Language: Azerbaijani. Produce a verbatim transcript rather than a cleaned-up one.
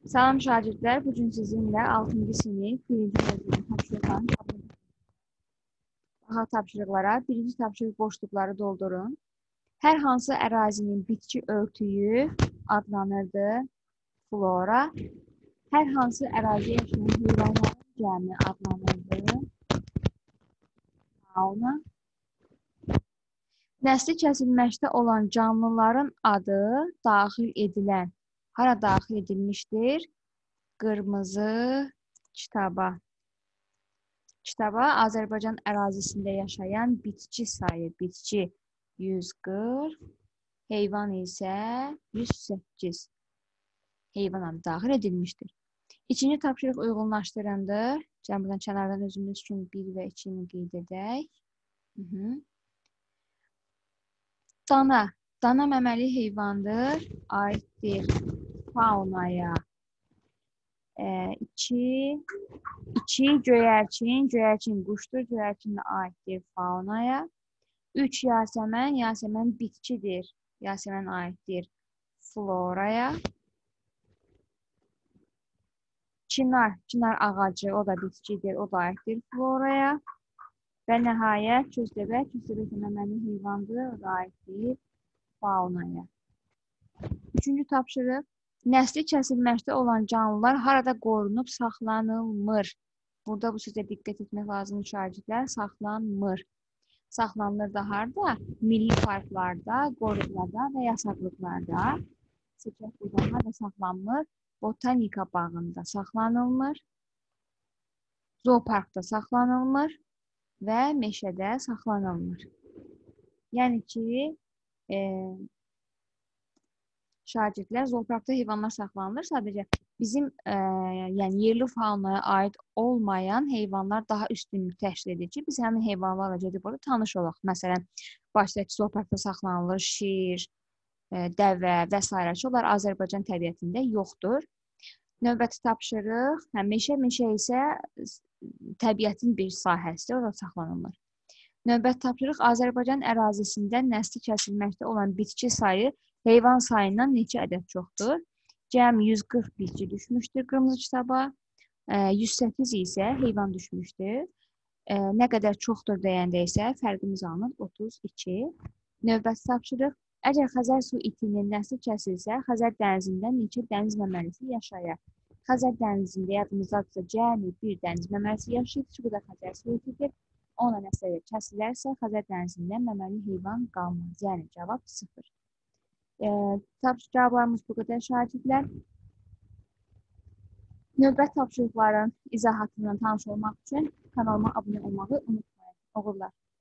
Salam şagirdlər, bugün sizinlə altıncı sinif birinci mövzunun tapşırıqlarını qəbul edirik. Baxa tapşırıqlara, birinci tapşırıq boşluqları doldurun. Hər hansı ərazinin bitki örtüyü adlanırdı? Flora. Hər hansı ərazidə yaşayan heyvanların cəmi adlanırdı? Fauna. Nəsli kəsilməkdə olan canlıların adı daxil edilən hara daxil edilmişdir? Qırmızı kitaba. Kitaba Azərbaycan ərazisində yaşayan bitki sayı, bitki yüz qırx, heyvan isə yüz səkkiz. Heyvan adı daxil edilmişdir. İkinci tapşırıq uyğunlaşdırındır. Buradan kənardan özümüz üçün bir və ikini qeyd edək. Hı -hı. Dana. Dana məməli heyvandır, aiddir faunaya. iki, iki göyərçin, göyərçin quşdur, göyərçin də aiddir faunaya. üç yasəmən, yasəmən bitkidir, yasəmən aiddir floraya. Çinar, çinar ağacı, o da bitkidir, o da aiddir floraya. Və nəhayət köstəbək, köstəbək məməli heyvandır, o da aiddir faunaya. Üçüncü tapşırıq. Nəsli kəsilməkdə olan canlılar harada qorunub saxlanılmır? Burada bu sözə diqqət etmək lazımdır şagirdlər. Saxlanmır. Saxlanılır da harada? Milli parklarda, qoruqlarda və yasaqlıqlarda. Seçək buradan harada saxlanılır? Botanika bağında saxlanılmır. Zooparkda saxlanılmır və meşədə saxlanılmır. Yəni ki, e, şagirdlər, zooparkda heyvanlar saxlanılır. Sadəcə bizim ə, yəni yerli faunaya aid olmayan heyvanlar daha üstünlük təşkil edir ki, biz həmin heyvanlarla gedib orada tanış olaq. Məsələn, Bakıdakı zooparkda saxlanılır şir, ə, dəvə və s. ki, onlar Azərbaycan təbiətində yoxdur. Növbəti tapşırıq, hə, meşə, meşə isə təbiətin bir sahəsidir, orada saxlanılır. Növbəti tapşırıq, Azərbaycan ərazisində nəsli kəsilməkdə olan bitki sayı heyvan sayından neçə ədəd çoxdur? Cəmi yüz qırx bitki düşmüşdür qırmızı kitaba, yüz səkkiz isə heyvan düşmüşdür. Nə qədər çoxdur deyəndə isə fərqimiz alınır otuz iki. Növbəti tapşırıq, əgər Xəzər su itinin nəsli kəsilsə, Xəzər dənizində neçə dəniz məməlisi yaşayır? Xəzər dənizində yadımızdadırsa cəmi bir dəniz məməlisi yaşayır ki, bu da Xəzər su itidir. Ona nəsə kəsilərsə, Xəzər dənizində məməli heyvan qalmaz. Yəni cavab sıfır. Tapşırıq cavablarımız bu qədər şagirdlər. Növbət tapşırıqların izahatından tanış olmaq üçün kanalıma abunə olmağı unutmayın. Uğurlar.